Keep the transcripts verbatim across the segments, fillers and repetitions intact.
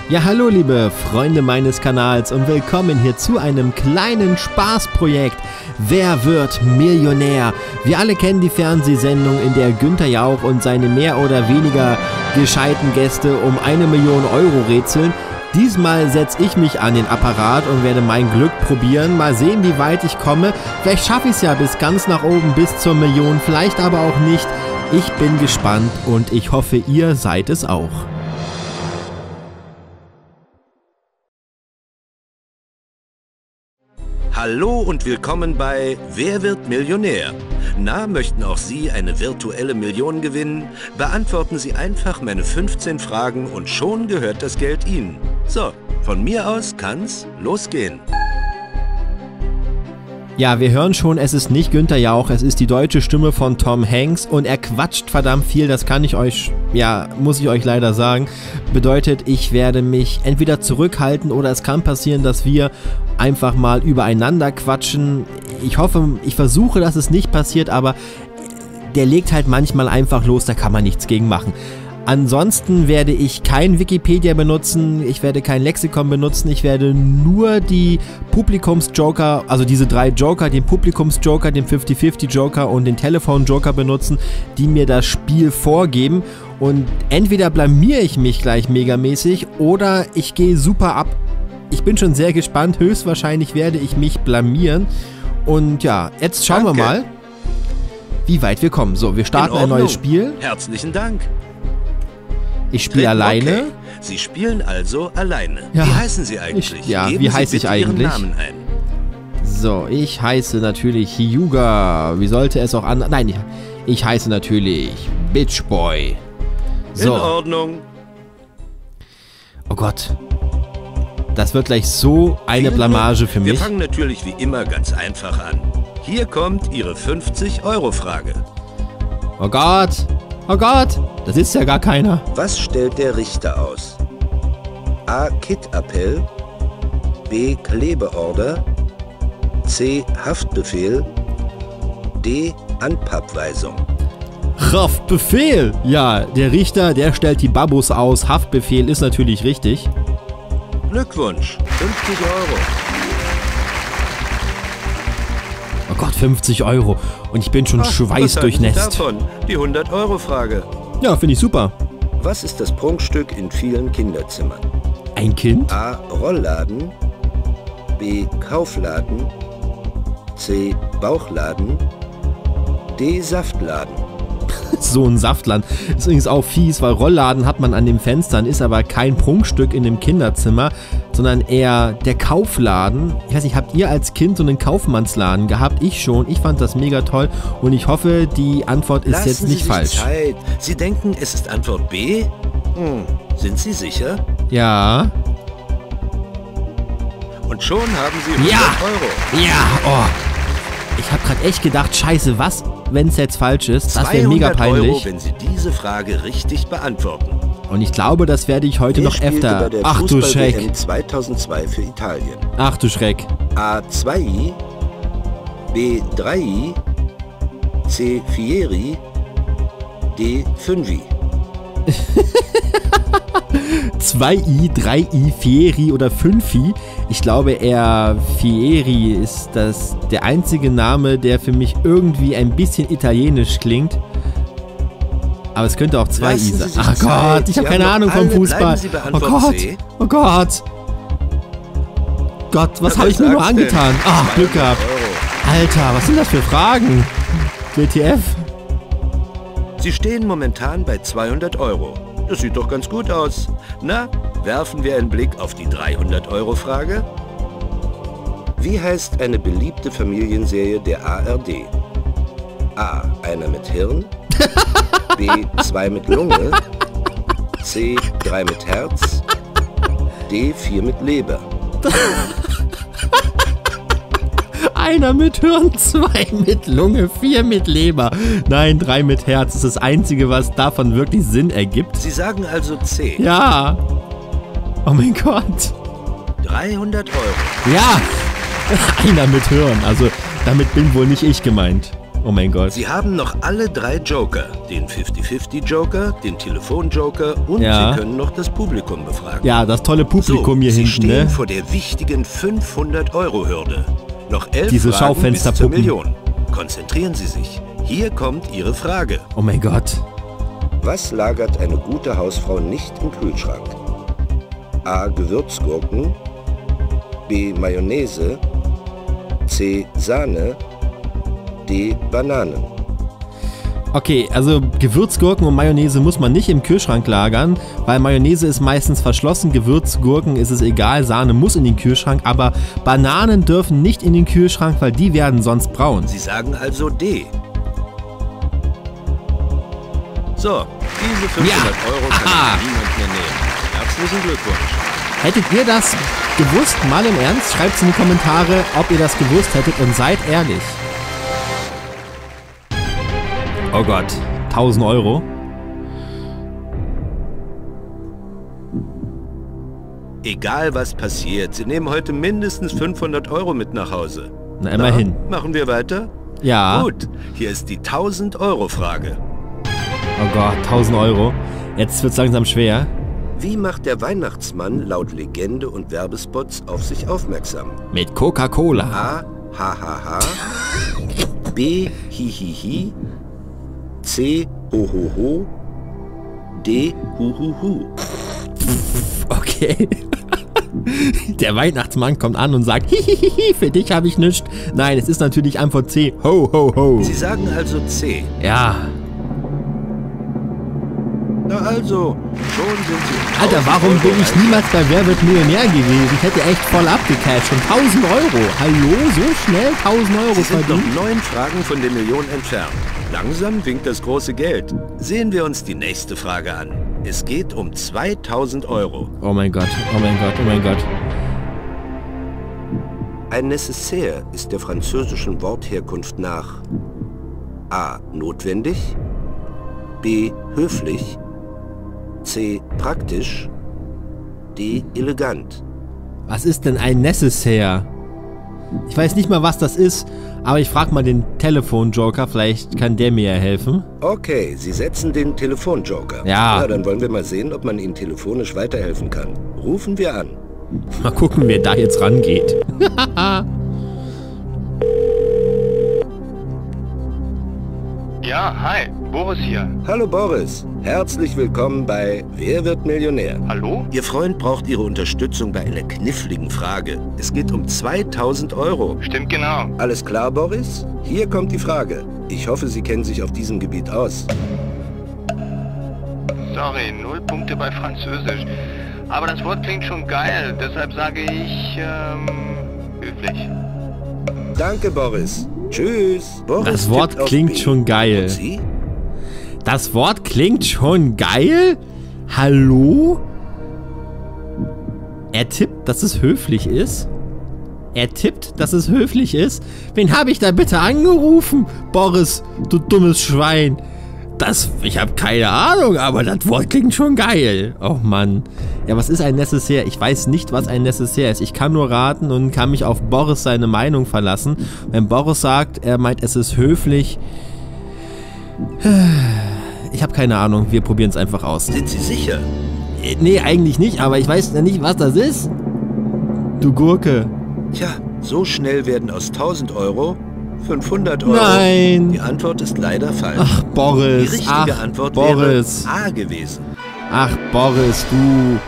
Ja, hallo liebe Freunde meines Kanals und willkommen hier zu einem kleinen Spaßprojekt. Wer wird Millionär? Wir alle kennen die Fernsehsendung, in der Günther Jauch und seine mehr oder weniger gescheiten Gäste um eine Million Euro rätseln. Diesmal setze ich mich an den Apparat und werde mein Glück probieren. Mal sehen, wie weit ich komme. Vielleicht schaffe ich es ja bis ganz nach oben, bis zur Million, vielleicht aber auch nicht. Ich bin gespannt und ich hoffe, ihr seid es auch. Hallo und willkommen bei Wer wird Millionär? Na, möchten auch Sie eine virtuelle Million gewinnen? Beantworten Sie einfach meine fünfzehn Fragen und schon gehört das Geld Ihnen. So, von mir aus kann's losgehen. Ja, wir hören schon, es ist nicht Günther Jauch, es ist die deutsche Stimme von Tom Hanks und er quatscht verdammt viel, das kann ich euch, ja, muss ich euch leider sagen. Bedeutet, ich werde mich entweder zurückhalten oder es kann passieren, dass wir einfach mal übereinander quatschen. Ich hoffe, ich versuche, dass es nicht passiert, aber der legt halt manchmal einfach los, da kann man nichts gegen machen. Ansonsten werde ich kein Wikipedia benutzen, ich werde kein Lexikon benutzen, ich werde nur die Publikumsjoker, also diese drei Joker, den Publikumsjoker, den fünfzig fünfzig Joker und den Telefonjoker benutzen, die mir das Spiel vorgeben. Und entweder blamiere ich mich gleich megamäßig oder ich gehe super ab. Ich bin schon sehr gespannt, höchstwahrscheinlich werde ich mich blamieren. Und ja, jetzt schauen Danke. wir mal, wie weit wir kommen. So, wir starten ein neues Spiel. Herzlichen Dank. Ich spiele alleine. Okay. Sie spielen also alleine. Ja. Wie heißen Sie eigentlich? Ich, ja, Geben wie Sie heiße ich eigentlich? Ihren Namen ein. So, ich heiße natürlich Hyuga. Wie sollte es auch anders? Nein, ich, ich heiße natürlich Bitchboy. So. In Ordnung. Oh Gott. Das wird gleich so eine Blamage für mich. Wir fangen natürlich wie immer ganz einfach an. Hier kommt Ihre fünfzig Euro Frage. Oh Gott. Oh Gott. Das ist ja gar keiner. Was stellt der Richter aus? A. Kit-Appell. B. Klebeorder. C. Haftbefehl. D. Anpappweisung. Haftbefehl. Ja, der Richter, der stellt die Babus aus. Haftbefehl ist natürlich richtig. Glückwunsch. fünfzig Euro. Oh Gott, fünfzig Euro. Und ich bin schon Ach, schweißdurchnässt. davon? Die hundert Euro Frage. Ja, finde ich super. Was ist das Prunkstück in vielen Kinderzimmern? Ein Kind? A. Rollladen. B. Kaufladen. C. Bauchladen. D. Saftladen. So ein Saftladen. Ist übrigens auch fies, weil Rollladen hat man an den Fenstern, ist aber kein Prunkstück in dem Kinderzimmer, sondern eher der Kaufladen. Ich weiß nicht, habt ihr als Kind so einen Kaufmannsladen gehabt? Ich schon. Ich fand das mega toll und ich hoffe, die Antwort ist Lassen jetzt nicht Sie sich falsch. Zeit. Sie denken, es ist Antwort B? Hm. Sind Sie sicher? Ja. Und schon haben Sie hundert Ja. Euro. Ja. Oh. Ich habe gerade echt gedacht, scheiße, was, wenn es jetzt falsch ist? Das wäre mega peinlich. Euro, wenn Sie diese Frage richtig beantworten. Und ich glaube, das werde ich heute Wer noch spielte öfter. bei der Ach du Schreck. Fußball-W M zweitausendzwei für Italien? Ach du Schreck. A. zwei, B. drei, C. vier, D. fünf. zwei i, drei i, vier oder fünf i. Ich glaube eher Fieri ist das der einzige Name, der für mich irgendwie ein bisschen italienisch klingt. Aber es könnte auch zwei i sein. Ach Gott, ich habe keine Ahnung vom Fußball. Oh Gott, oh Gott. Gott, was habe ich mir nur angetan? Ach, Glück gehabt. Alter, was sind das für Fragen? W T F? Sie stehen momentan bei zweihundert Euro. Das sieht doch ganz gut aus. Na, werfen wir einen Blick auf die dreihundert Euro Frage? Wie heißt eine beliebte Familienserie der A R D? A. Einer mit Hirn. B. Zwei mit Lunge. C. Drei mit Herz. D. Vier mit Leber. Einer mit Hirn, zwei mit Lunge, vier mit Leber. Nein, drei mit Herz. Das ist das Einzige, was davon wirklich Sinn ergibt. Sie sagen also C. Ja. Oh mein Gott. dreihundert Euro. Ja. Einer mit Hirn. Also damit bin wohl nicht ich gemeint. Oh mein Gott. Sie haben noch alle drei Joker. Den fünfzig fünfzig Joker, den Telefon-Joker und ja. Sie können noch das Publikum befragen. Ja, das tolle Publikum so, hier Sie hinten, stehen ne? vor der wichtigen fünfhundert-Euro-Hürde. Noch elf Diese Fragen bis zur Schaufensterpuppen. Million. Konzentrieren Sie sich. Hier kommt Ihre Frage. Oh mein Gott. Was lagert eine gute Hausfrau nicht im Kühlschrank? A. Gewürzgurken, B. Mayonnaise, C. Sahne, D. Bananen. Okay, also Gewürzgurken und Mayonnaise muss man nicht im Kühlschrank lagern, weil Mayonnaise ist meistens verschlossen, Gewürzgurken ist es egal, Sahne muss in den Kühlschrank, aber Bananen dürfen nicht in den Kühlschrank, weil die werden sonst braun. Sie sagen also D. So, diese fünfhundert Euro kann Aha. Ihnen niemand mehr nehmen. Herzlichen Glückwunsch. Hättet ihr das gewusst, mal im Ernst? Schreibt es in die Kommentare, ob ihr das gewusst hättet und seid ehrlich. Oh Gott, tausend Euro. Egal was passiert, Sie nehmen heute mindestens fünfhundert Euro mit nach Hause. Na, immerhin. Na, machen wir weiter? Ja. Gut, hier ist die tausend Euro Frage. Oh Gott, tausend Euro. Jetzt wird's langsam schwer. Wie macht der Weihnachtsmann laut Legende und Werbespots auf sich aufmerksam? Mit Coca-Cola. A. Ha ha ha. B. Hi hi hi. C. Ho ho ho. D. Hu hu hu. Okay. Der Weihnachtsmann kommt an und sagt, hihihihi, für dich habe ich nichts. Nein, es ist natürlich Antwort C. Ho, ho, ho. Sie sagen also C. Ja. Na also, schon sind Sie... Alter, warum bin ich niemals bei Wer wird Millionär gewesen? Ich hätte echt voll abgecasht. Schon tausend Euro. Hallo, so schnell tausend Euro Sie sind verdient? noch neun Fragen von der Million entfernt. Langsam winkt das große Geld. Sehen wir uns die nächste Frage an. Es geht um zweitausend Euro. Oh mein Gott, oh mein Gott, oh mein Gott. Ein Nécessaire ist der französischen Wortherkunft nach A. notwendig, B. höflich, C. praktisch, D. elegant. Was ist denn ein Necessaire? Ich weiß nicht mal, was das ist, aber ich frage mal den Telefon-Joker, vielleicht kann der mir ja helfen. Okay, Sie setzen den Telefonjoker. Ja. Na, dann wollen wir mal sehen, ob man Ihnen telefonisch weiterhelfen kann. Rufen wir an. Mal gucken, wer da jetzt rangeht. Ja, hi, Boris hier. Hallo Boris, herzlich willkommen bei Wer wird Millionär? Hallo? Ihr Freund braucht Ihre Unterstützung bei einer kniffligen Frage. Es geht um zweitausend Euro. Stimmt genau. Alles klar, Boris? Hier kommt die Frage. Ich hoffe, Sie kennen sich auf diesem Gebiet aus. Sorry, null Punkte bei Französisch. Aber das Wort klingt schon geil, deshalb sage ich, ähm, höflich. Danke, Boris. Tschüss. Boris Das Wort tippt auf klingt B. schon geil. Und Sie? Das Wort klingt schon geil? Hallo? Er tippt, dass es höflich ist? Er tippt, dass es höflich ist? Wen habe ich da bitte angerufen? Boris, du dummes Schwein. Das, ich habe keine Ahnung, aber das Wort klingt schon geil. Oh Mann. Ja, was ist ein Necessaire? Ich weiß nicht, was ein Necessaire ist. Ich kann nur raten und kann mich auf Boris seine Meinung verlassen. Wenn Boris sagt, er meint, es ist höflich. Ich habe keine Ahnung. Wir probieren es einfach aus. Sind Sie sicher? Nee, eigentlich nicht, aber ich weiß nicht, was das ist. Du Gurke. Tja, so schnell werden aus tausend Euro fünfhundert Euro. Nein. Die Antwort ist leider falsch. Ach, Boris. Die richtige Ach, Antwort Boris. wäre A gewesen. Ach, Boris, du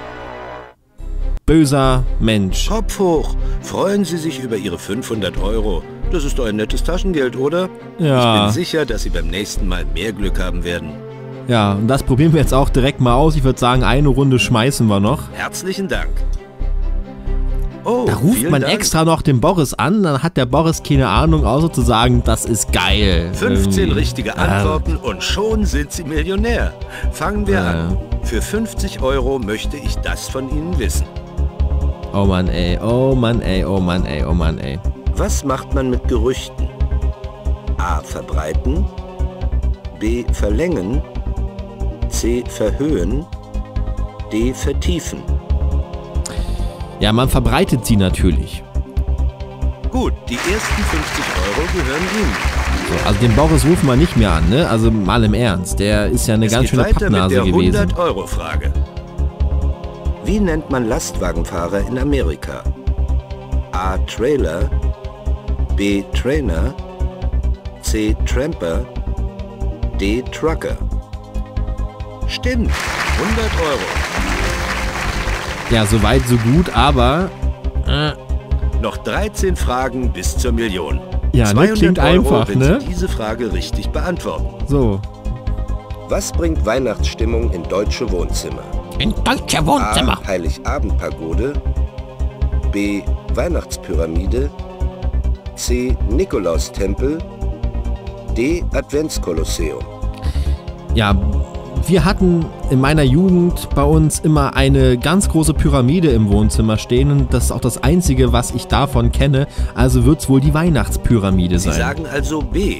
böser Mensch. Kopf hoch. Freuen Sie sich über Ihre fünfhundert Euro. Das ist doch ein nettes Taschengeld, oder? Ja. Ich bin sicher, dass Sie beim nächsten Mal mehr Glück haben werden. Ja, und das probieren wir jetzt auch direkt mal aus. Ich würde sagen, eine Runde schmeißen wir noch. Herzlichen Dank. Oh, Da ruft vielen man Dank. extra noch den Boris an, dann hat der Boris keine Ahnung, außer zu sagen, das ist geil. fünfzehn Irgendwie. richtige Antworten und schon sind Sie Millionär. Fangen wir Ja. an. Für fünfzig Euro möchte ich das von Ihnen wissen. Oh Mann, ey, oh Mann, ey, oh Mann, ey, oh Mann, ey. Was macht man mit Gerüchten? A. Verbreiten. B. Verlängern. C. Verhöhen. D. Vertiefen. Ja, man verbreitet sie natürlich. Gut, die ersten fünfzig Euro gehören Ihnen. So, also den Boris rufen wir nicht mehr an, ne? Also mal im Ernst. Der ist ja eine Es ganz geht schöne weiter Pappnase mit der gewesen. hundert-Euro-Frage. Wie nennt man Lastwagenfahrer in Amerika? A. Trailer, B. Trainer, C. Tramper, D. Trucker. Stimmt, hundert Euro. Ja, soweit, so gut, aber... Äh, Noch dreizehn Fragen bis zur Million. Ja, ne, klingt Euro, einfach, wenn ne? Sie diese Frage richtig beantworten. so. Was bringt Weihnachtsstimmung in deutsche Wohnzimmer? In deutsche Wohnzimmer. A. Heiligabendpagode, B. Weihnachtspyramide, C. Nikolaustempel, D. Adventskolosseum. Ja, wir hatten in meiner Jugend bei uns immer eine ganz große Pyramide im Wohnzimmer stehen und das ist auch das Einzige, was ich davon kenne. Also wird es wohl die Weihnachtspyramide Sie sein. sagen also B.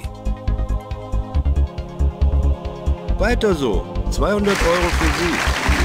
Weiter so. zweihundert Euro für Sie.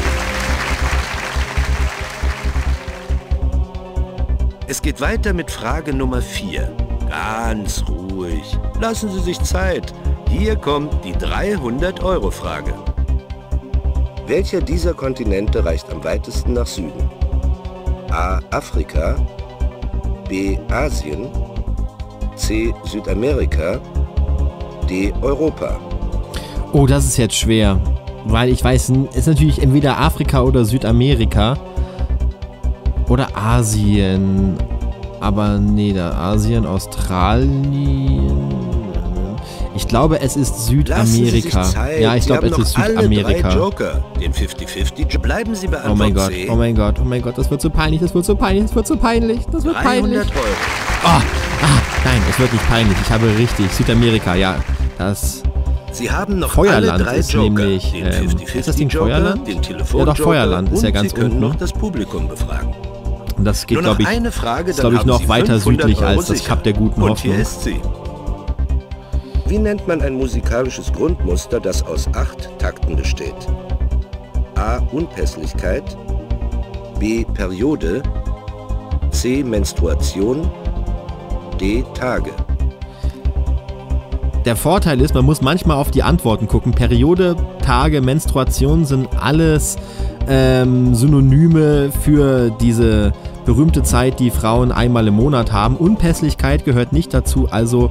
Es geht weiter mit Frage Nummer vier. Ganz ruhig. Lassen Sie sich Zeit. Hier kommt die dreihundert-Euro-Frage. Welcher dieser Kontinente reicht am weitesten nach Süden? A. Afrika, B. Asien, C. Südamerika, D. Europa. Oh, das ist jetzt schwer. Weil ich weiß, es ist natürlich entweder Afrika oder Südamerika. Oder Asien. Aber nee, da Asien, Australien. Ich glaube, es ist Südamerika. Ja, ich glaube, es ist Südamerika. Joker. Den fünfzig fünfzig. Bleiben Sie bei Antwort Oh mein Gott, C. oh mein Gott, oh mein Gott, das wird so peinlich, das wird so peinlich, das wird so peinlich, das wird peinlich. dreihundert Euro. Oh, ah, nein, es wird nicht peinlich, ich habe richtig, Südamerika, ja, das Sie haben noch Feuerland alle drei ist Joker. nämlich, Den ähm, fünfzig ist das Ding fünfzig Joker, Feuerland? den Telefon Ja, doch, Joker Feuerland ist ja und ganz Sie können unten. noch das Publikum befragen. Und das geht, Nur noch glaube ich, eine Frage, ist, dann glaube ich, haben noch Sie weiter fünfhundert südlich Euro als das sicher. Kap der guten Und Hoffnung. hier ist sie. Wie nennt man ein musikalisches Grundmuster, das aus acht Takten besteht? A. Unpässlichkeit, B. Periode, C. Menstruation, D. Tage. Der Vorteil ist, man muss manchmal auf die Antworten gucken. Periode, Tage, Menstruation sind alles ähm, Synonyme für diese berühmte Zeit, die Frauen einmal im Monat haben. Unpässlichkeit gehört nicht dazu, also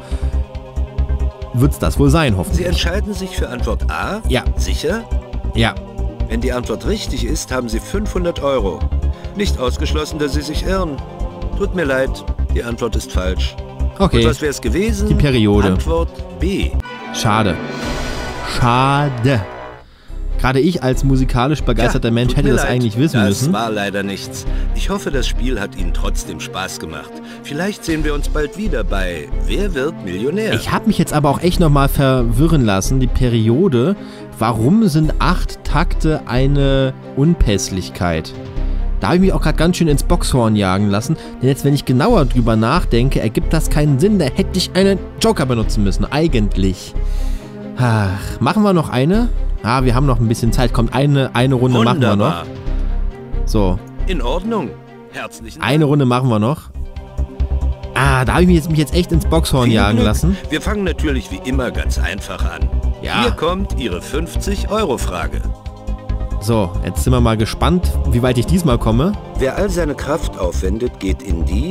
wird es das wohl sein, hoffentlich. Sie entscheiden sich für Antwort A? Ja. Sicher? Ja. Wenn die Antwort richtig ist, haben Sie fünfhundert Euro. Nicht ausgeschlossen, dass Sie sich irren. Tut mir leid, die Antwort ist falsch. Okay. Und was wäre es gewesen? Die Periode. Antwort B. Schade. Schade. Gerade ich als musikalisch begeisterter Ja, Mensch tut hätte mir das leid. eigentlich wissen das müssen. Das war leider nichts. Ich hoffe, das Spiel hat Ihnen trotzdem Spaß gemacht. Vielleicht sehen wir uns bald wieder bei Wer wird Millionär? Ich habe mich jetzt aber auch echt nochmal verwirren lassen. Die Periode. Warum sind acht Takte eine Unpässlichkeit? Da habe ich mich auch gerade ganz schön ins Boxhorn jagen lassen. Denn jetzt, wenn ich genauer drüber nachdenke, ergibt das keinen Sinn. Da hätte ich einen Joker benutzen müssen. Eigentlich. Ach, machen wir noch eine? Ah, wir haben noch ein bisschen Zeit. Kommt, eine, eine Runde Wunderbar. machen wir noch. So. In Ordnung. Herzlichen Dank. Eine Runde machen wir noch. Ah, da habe ich mich jetzt, mich jetzt echt ins Boxhorn Viel jagen Glück. lassen. Wir fangen natürlich wie immer ganz einfach an. Ja. Hier kommt Ihre fünfzig-Euro-Frage. So, jetzt sind wir mal gespannt, wie weit ich diesmal komme. Wer all seine Kraft aufwendet, geht in die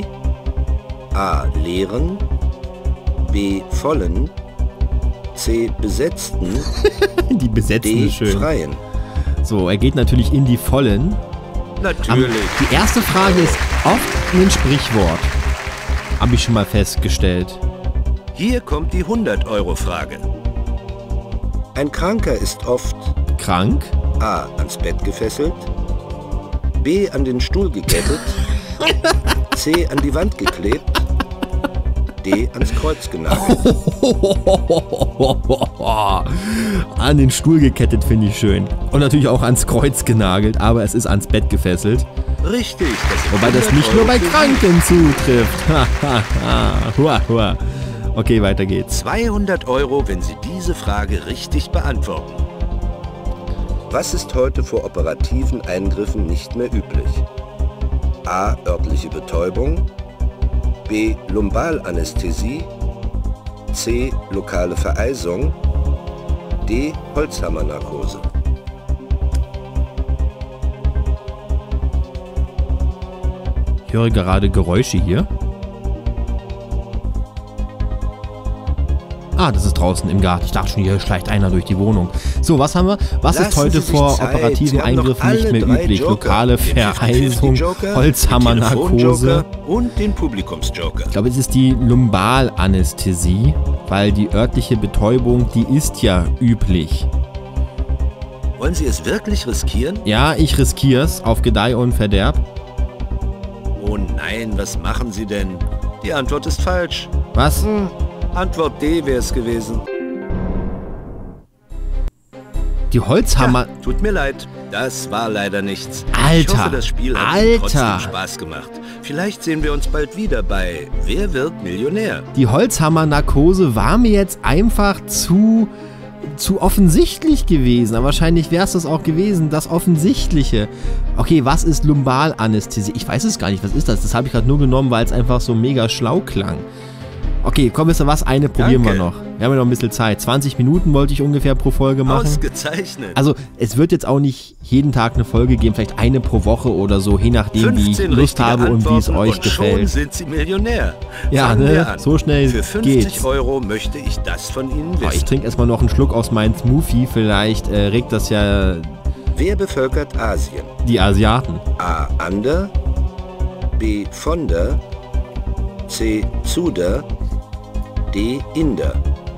A. leeren, B. vollen, C. besetzten, Die besetzen D. ist schön. freien. So, er geht natürlich in die Vollen. Am, Natürlich. die erste Frage ist oft ein Sprichwort. Habe ich schon mal festgestellt. Hier kommt die hundert-Euro-Frage. Ein Kranker ist oft Krank? A. ans Bett gefesselt, B. an den Stuhl gekettet, C. an die Wand geklebt, D. ans Kreuz genagelt. An den Stuhl gekettet finde ich schön. Und natürlich auch ans Kreuz genagelt, aber es ist ans Bett gefesselt. Richtig. Das sind Wobei das hundert nicht nur bei Euro für Sie. Kranken zutrifft. Ha, ha, ha. Hua, hua. Okay, weiter geht's. zweihundert Euro, wenn Sie diese Frage richtig beantworten. Was ist heute vor operativen Eingriffen nicht mehr üblich? A. Örtliche Betäubung, B. Lumbalanästhesie, C. Lokale Vereisung, D. Holzhammernarkose. Ich höre gerade Geräusche hier. Ah, das ist draußen im Garten. Ich dachte schon, hier schleicht einer durch die Wohnung. So, was haben wir? Was Lassen ist heute Sie sich vor Zeit. operativen Sie haben Eingriffen noch nicht mehr alle drei üblich? Joker. Lokale Den fünfzig fünfzig Vereisung, Joker, Holzhammernarkose. den Telefonjoker und den Publikumsjoker. Ich glaube, es ist die Lumbalanästhesie, weil die örtliche Betäubung, die ist ja üblich. Wollen Sie es wirklich riskieren? Ja, ich riskier's auf Gedeih und Verderb. Oh nein, was machen Sie denn? Die Antwort ist falsch. Was? Hm, Antwort D wäre es gewesen. Die Holzhammer... Ja, tut mir leid, das war leider nichts. Alter, ich hoffe, das Spiel hat Alter. Ihnen trotzdem Spaß gemacht. Vielleicht sehen wir uns bald wieder bei Wer wird Millionär? Die Holzhammernarkose war mir jetzt einfach zu... zu offensichtlich gewesen. Aber wahrscheinlich wäre es das auch gewesen, das Offensichtliche. Okay, was ist Lumbalanästhesie? Ich weiß es gar nicht, was ist das? Das habe ich gerade nur genommen, weil es einfach so mega schlau klang. Okay, komm, wisst ihr was? Eine probieren Danke. wir noch. Wir haben ja noch ein bisschen Zeit. zwanzig Minuten wollte ich ungefähr pro Folge machen. Ausgezeichnet. Also, es wird jetzt auch nicht jeden Tag eine Folge geben, vielleicht eine pro Woche oder so, je nachdem, wie ich fünfzehn Lust richtige habe und wie es Antworten euch und schon gefällt. sind Sie Millionär. Ja, Fangen ne? wir an. So schnell Für fünfzig geht's. Euro möchte ich das von Ihnen Boah, ich wissen. trinke erstmal noch einen Schluck aus meinem Smoothie. Vielleicht äh, regt das ja Wer bevölkert Asien? die Asiaten. A. Ander, B. Fonder, C. Zuder, D. Inder.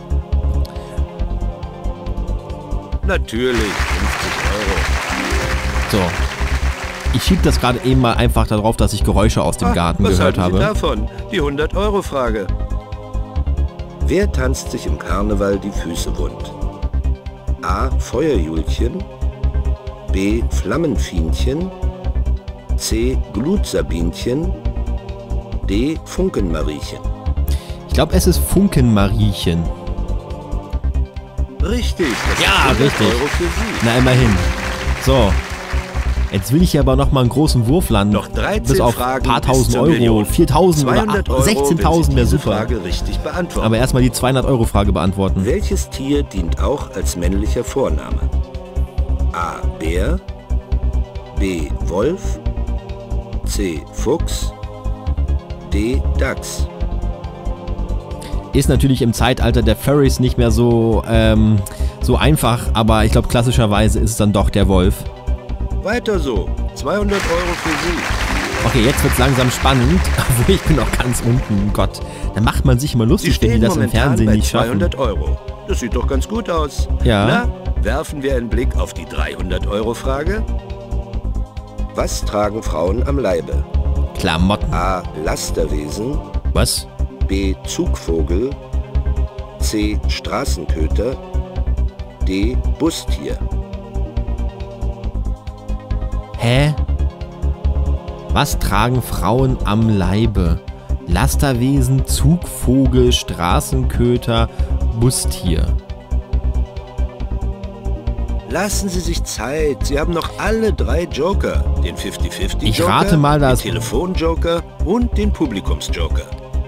Natürlich, fünfzig Euro. So. Ich schieb das gerade eben mal einfach darauf, dass ich Geräusche aus dem Ah, Garten was gehört halten Sie habe. davon? Die hundert Euro Frage. Wer tanzt sich im Karneval die Füße wund? A. Feuerjulchen, B. Flammenfienchen, C. Glutsabinchen, D. Funkenmariechen. Ich glaube, es ist Funkenmariechen. Richtig, das Ja, sind hundert richtig. Euro für Sie. Na, immerhin. So. Jetzt will ich hier aber nochmal einen großen Wurf landen. Noch dreizehn Bis auf Fragen ein paar bis tausend zur Euro. Million. viertausend oder zweihundert Euro, sechzehntausend wäre wenn Sie diese super. Frage richtig beantworten. Aber erstmal die zweihundert Euro Frage beantworten. Welches Tier dient auch als männlicher Vorname? A. Bär, B. Wolf, C. Fuchs, D. Dachs. Ist natürlich im Zeitalter der Furries nicht mehr so, ähm, so einfach, aber ich glaube, klassischerweise ist es dann doch der Wolf. Weiter so. zweihundert Euro für Sie. Okay, jetzt wird's langsam spannend, obwohl ich bin noch ganz unten. Gott, da macht man sich immer Sie lustig, wenn die stehen das im momentan Fernsehen bei nicht schaffen. zweihundert Euro. Das sieht doch ganz gut aus. Ja. Na, werfen wir einen Blick auf die dreihundert Euro Frage. Was tragen Frauen am Leibe? Klamotten. A. Lasterwesen, Was? B. Zugvogel, C. Straßenköter, D. Bustier. Hä? Was tragen Frauen am Leibe? Lasterwesen, Zugvogel, Straßenköter, Bustier. Lassen Sie sich Zeit. Sie haben noch alle drei Joker. Den fünfzig fünfzig Ich Joker, rate mal, dass- den Telefonjoker und den Publikumsjoker.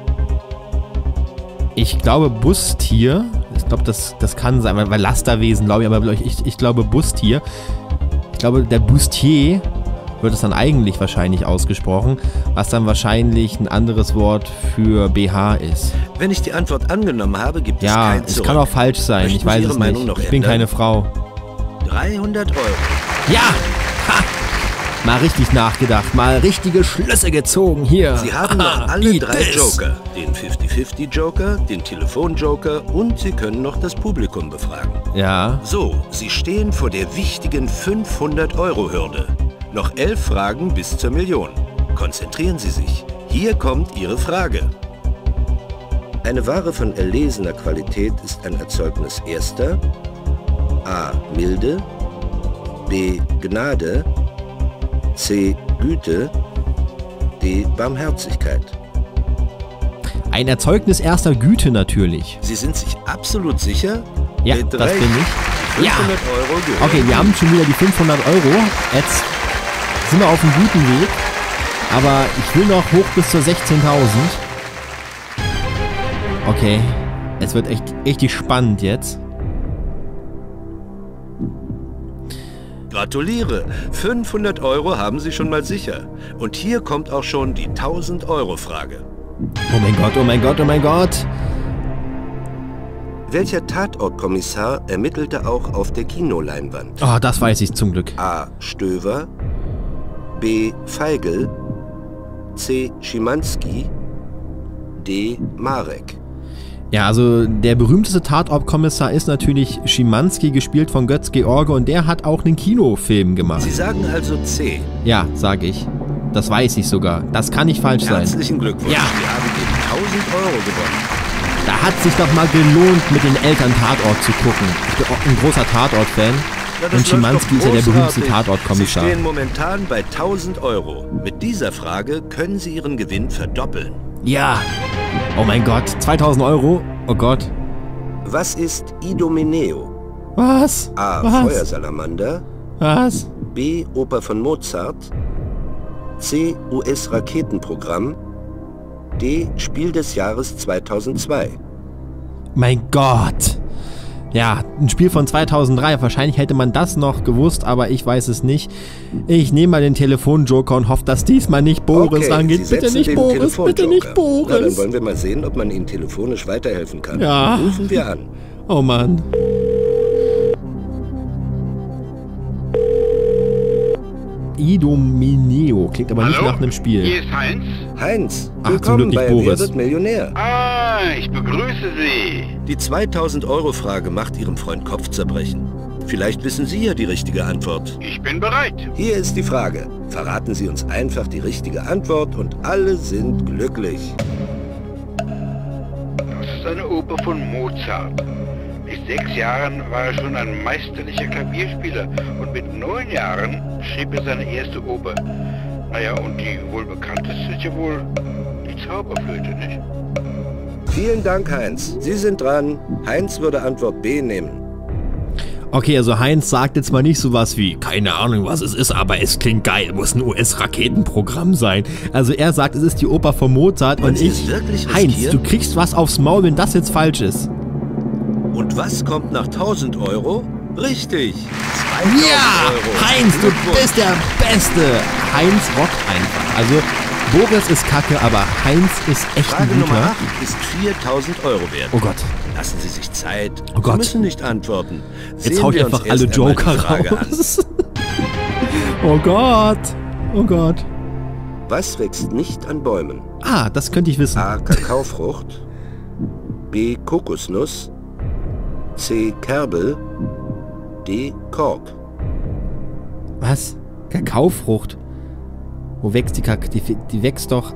Ich glaube Bustier. Ich glaube, das, das kann sein, weil, weil Lasterwesen, glaube ich, aber ich, ich glaube Bustier. Ich glaube, der Bustier wird es dann eigentlich wahrscheinlich ausgesprochen, was dann wahrscheinlich ein anderes Wort für B H ist. Wenn ich die Antwort angenommen habe, gibt es Ja, kein es Zurück. kann auch falsch sein. Möchten Ich weiß Sie Ihre es Meinung nicht. noch Ich bin ändern? keine Frau. dreihundert Euro. Ja! Ha! Mal richtig nachgedacht, mal richtige Schlüsse gezogen hier. Sie haben noch alle Eat drei this. Joker. Den fünfzig fünfzig Joker, den Telefonjoker und Sie können noch das Publikum befragen. Ja. So, Sie stehen vor der wichtigen fünfhundert Euro Hürde. Noch elf Fragen bis zur Million. Konzentrieren Sie sich. Hier kommt Ihre Frage. Eine Ware von erlesener Qualität ist ein Erzeugnis erster A. Milde, B. Gnade, C. Güte, D. Barmherzigkeit. Ein Erzeugnis erster Güte natürlich. Sie sind sich absolut sicher? Ja, Mit das recht. bin ich. Ja. fünfhundert Euro gehören Okay, wir haben schon wieder die fünfhundert Euro. Jetzt sind wir auf einem guten Weg. Aber ich will noch hoch bis zur sechzehntausend. Okay. Es wird echt richtig spannend jetzt. Gratuliere, fünfhundert Euro haben Sie schon mal sicher. Und hier kommt auch schon die tausend Euro Frage. Oh mein Gott, oh mein Gott, oh mein Gott. Welcher Tatortkommissar ermittelte auch auf der Kinoleinwand? Oh, das weiß ich zum Glück. A. Stöver, B. Feigl, C. Schimanski, D. Marek. Ja, also der berühmteste Tatortkommissar ist natürlich Schimanski, gespielt von Götz George, und der hat auch einen Kinofilm gemacht. Sie sagen also C. Ja, sag ich. Das weiß ich sogar. Das kann nicht falsch sein. Herzlichen Glückwunsch. Ja. Sie haben eben tausend Euro gewonnen. Da hat sich doch mal gelohnt, mit den Eltern Tatort zu gucken. Ich bin auch ein großer Tatort-Fan. Ja, das Und Schimanski ist ja der berühmteste großartig. Tatortkommissar. Sie stehen momentan bei tausend Euro. Mit dieser Frage können Sie Ihren Gewinn verdoppeln. Ja. Oh mein Gott. zweitausend Euro? Oh Gott. Was ist Idomeneo? Was? A. Was? Feuersalamander, Was? B. Oper von Mozart, C. U S-Raketenprogramm, D. Spiel des Jahres zweitausendzwei. Mein Gott. Ja, ein Spiel von zweitausenddrei. Wahrscheinlich hätte man das noch gewusst, aber ich weiß es nicht. Ich nehme mal den Telefonjoker und hoffe, dass diesmal nicht Boris Okay, rangeht. Sie Bitte setzen nicht den Boris, bitte nicht Telefonjoker. Na, dann Boris. wollen wir mal sehen, ob man Ihnen telefonisch weiterhelfen kann. Ja. Rufen wir an. Oh Mann. Idomeneo. Klingt aber nicht Hallo? nach einem Spiel. Hier ist Heinz. Heinz, Ach, zum willkommen Glück nicht bei Boris. Wer wird Millionär? Ah, ich begrüße Sie. Die zweitausend Euro Frage macht Ihrem Freund Kopfzerbrechen. Vielleicht wissen Sie ja die richtige Antwort. Ich bin bereit. Hier ist die Frage. Verraten Sie uns einfach die richtige Antwort und alle sind glücklich. Das ist eine Oper von Mozart. Mit sechs Jahren war er schon ein meisterlicher Klavierspieler und mit neun Jahren schrieb er seine erste Oper. Naja, und die wohl bekannteste ist ja wohl die Zauberflöte, nicht? Vielen Dank, Heinz. Sie sind dran. Heinz würde Antwort B nehmen. Okay, also Heinz sagt jetzt mal nicht sowas wie, keine Ahnung, was es ist, aber es klingt geil, muss ein U S-Raketenprogramm sein. Also er sagt, es ist die Oper von Mozart und Sie ich, es wirklich Heinz, riskieren? du kriegst was aufs Maul, wenn das jetzt falsch ist. Und was kommt nach tausend Euro? Richtig. zweitausend Ja, Euro. Heinz, du Glückwunsch. bist der Beste. Heinz rockt einfach. Also Boris ist kacke, aber Heinz ist echt Frage ein Nummer guter. acht ist viertausend Euro wert. Oh Gott. Lassen Sie sich Zeit. Oh Gott. Sie müssen nicht antworten. Jetzt Sehen hau ich wir uns einfach alle erst einmal die Joker Frage an. raus. Oh Gott. Oh Gott. Was wächst nicht an Bäumen? Ah, das könnte ich wissen. A. Kakaofrucht, B. Kokosnuss, C. Kerbel, D. Kork. Was? Kakaofrucht? Wo wächst die Kak... Die, die wächst doch...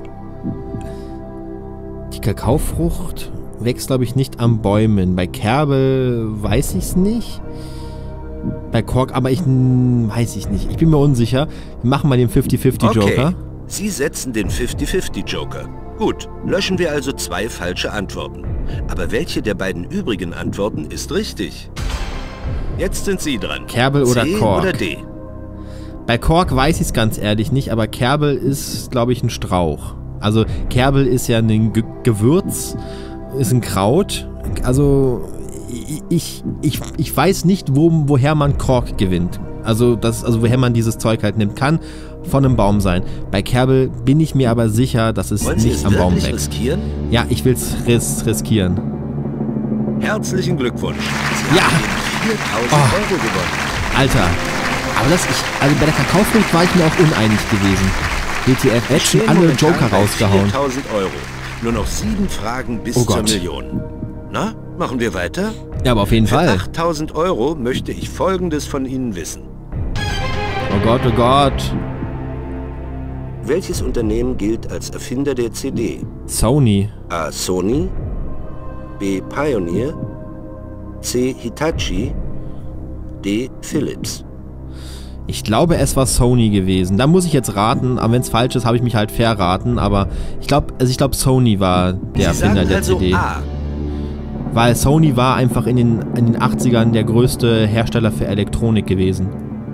Die Kakaofrucht wächst, glaube ich, nicht an Bäumen. Bei Kerbel weiß ich es nicht. Bei Kork, aber ich... hm, weiß ich nicht. Ich bin mir unsicher. Wir machen mal den fifty fifty Joker. Okay, Sie setzen den fifty fifty Joker. Gut, löschen wir also zwei falsche Antworten. Aber welche der beiden übrigen Antworten ist richtig? Jetzt sind Sie dran. Kerbel oder C Kork? oder D? Bei Kork weiß ich es ganz ehrlich nicht, aber Kerbel ist, glaube ich, ein Strauch. Also Kerbel ist ja ein Ge Gewürz, ist ein Kraut. Also ich, ich, ich weiß nicht, wo, woher man Kork gewinnt. Also, das, also woher man dieses Zeug halt nimmt. Kann von einem Baum sein. Bei Kerbel bin ich mir aber sicher, dass es Wollen Sie nicht es am Baum wirklich wächst. riskieren? Ja, ich will es ris riskieren. Herzlichen Glückwunsch. Sie Ja. haben viertausend Oh. Euro gewonnen. Alter, aber das, ich, also bei der Kakaofrucht war ich mir auch uneinig gewesen. W T F, jetzt schon Stehen alle momentan Joker bei rausgehauen. viertausend Euro. Nur noch sieben Fragen bis Oh zur Gott. Million. Na, machen wir weiter? Ja, aber auf jeden Für Fall. achttausend Euro möchte ich Folgendes von Ihnen wissen. Oh Gott, oh Gott. Welches Unternehmen gilt als Erfinder der C D? Sony. A. Sony, B. Pioneer, C. Hitachi, D. Philips. Ich glaube, es war Sony gewesen. Da muss ich jetzt raten, aber wenn es falsch ist, habe ich mich halt verraten. Aber ich glaube, also ich glaube, Sony war der Sie Erfinder sagen der also C D. A. Weil Sony war einfach in den, in den achtzigern der größte Hersteller für Elektronik gewesen.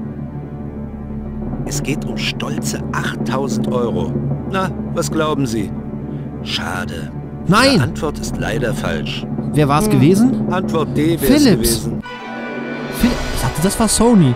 Es geht um stolze achttausend Euro. Na, was glauben Sie? Schade. Nein! Die Antwort ist leider falsch. Wer war es gewesen? Antwort D wäre es Philips. gewesen. Phil ich dachte, das war Sony.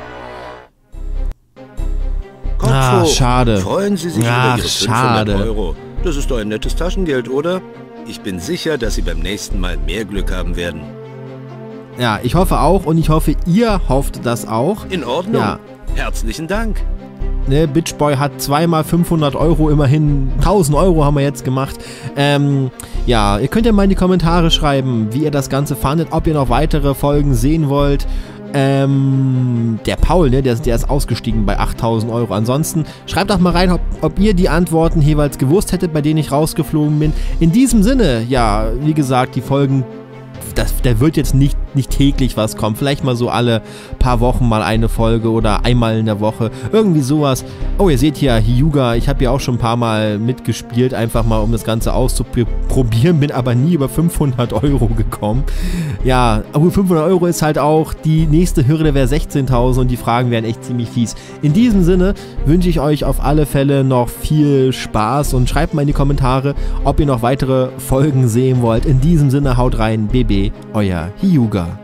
Kopfo, Ah, schade. freuen Sie sich Ach, über Ihre schade. fünfhundert Euro. Das ist doch ein nettes Taschengeld, oder? Ich bin sicher, dass Sie beim nächsten Mal mehr Glück haben werden. Ja, ich hoffe auch und ich hoffe, ihr hofft das auch. In Ordnung. Ja. Herzlichen Dank. Ne, Bitchboy hat zweimal fünfhundert Euro, immerhin tausend Euro haben wir jetzt gemacht. Ähm, ja, ihr könnt ja mal in die Kommentare schreiben, wie ihr das Ganze fandet, ob ihr noch weitere Folgen sehen wollt. Ähm, der Paul, ne, der, der ist ausgestiegen bei achttausend Euro. Ansonsten schreibt doch mal rein, ob, ob ihr die Antworten jeweils gewusst hättet, bei denen ich rausgeflogen bin. In diesem Sinne, ja, wie gesagt, die Folgen, das, da wird jetzt nicht, nicht täglich was kommen. Vielleicht mal so alle paar Wochen mal eine Folge oder einmal in der Woche. Irgendwie sowas. Oh, ihr seht hier Hyuga. Ich habe ja auch schon ein paar Mal mitgespielt, einfach mal um das Ganze auszuprobieren. Bin aber nie über fünfhundert Euro gekommen. Ja, aber fünfhundert Euro ist halt auch, die nächste Hürde wäre sechzehntausend und die Fragen wären echt ziemlich fies. In diesem Sinne wünsche ich euch auf alle Fälle noch viel Spaß und schreibt mal in die Kommentare, ob ihr noch weitere Folgen sehen wollt. In diesem Sinne haut rein, B B, euer Hyuga.